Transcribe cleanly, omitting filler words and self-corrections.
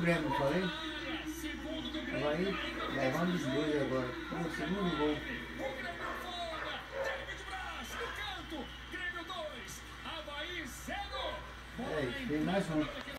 Grêmio, falei? Havaí levando os dois agora. O segundo gol. É, tem mais um.